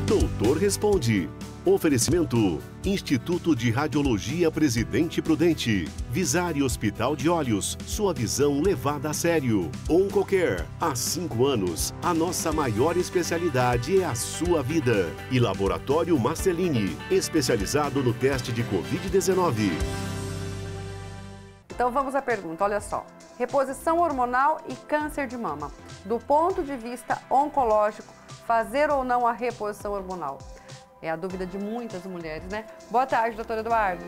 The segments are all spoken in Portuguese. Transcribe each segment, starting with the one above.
Doutor Responde. Oferecimento: Instituto de Radiologia Presidente Prudente, Visari Hospital de Olhos, sua visão levada a sério. Oncocare, há 5 anos, a nossa maior especialidade é a sua vida. E Laboratório Marcelini, especializado no teste de Covid-19. Então vamos à pergunta, olha só. Reposição hormonal e câncer de mama. Do ponto de vista oncológico, fazer ou não a reposição hormonal? É a dúvida de muitas mulheres, né? Boa tarde, doutor Eduardo.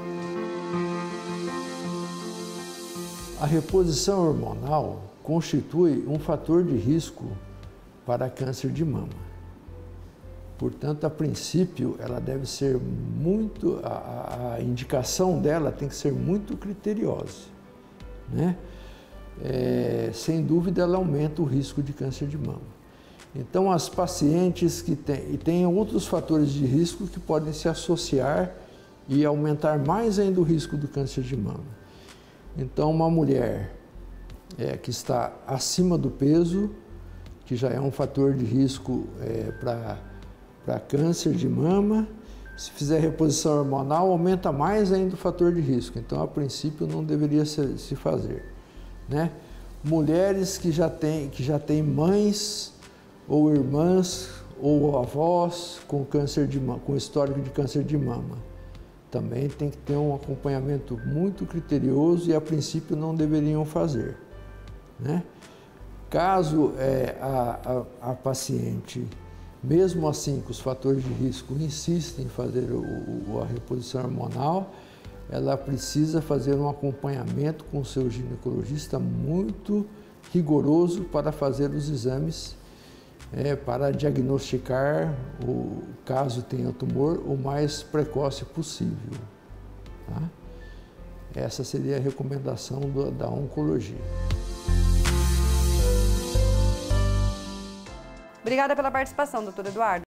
A reposição hormonal constitui um fator de risco para câncer de mama. Portanto, a princípio, ela deve ser muito, a indicação dela tem que ser muito criteriosa, né? Sem dúvida, ela aumenta o risco de câncer de mama. Então, as pacientes que têm outros fatores de risco que podem se associar e aumentar mais ainda o risco do câncer de mama. Então, uma mulher que está acima do peso, que já é um fator de risco para câncer de mama, se fizer reposição hormonal, aumenta mais ainda o fator de risco. Então, a princípio, não deveria se fazer, né? Mulheres que já têm mães ou irmãs ou avós com câncer de mama, com histórico de câncer de mama, também tem que ter um acompanhamento muito criterioso e a princípio não deveriam fazer, né? Caso a paciente, mesmo assim com os fatores de risco, insista em fazer a reposição hormonal, ela precisa fazer um acompanhamento com o seu ginecologista muito rigoroso para fazer os exames para diagnosticar o caso tenha tumor o mais precoce possível, tá? Essa seria a recomendação da oncologia. Obrigada pela participação, doutor Eduardo.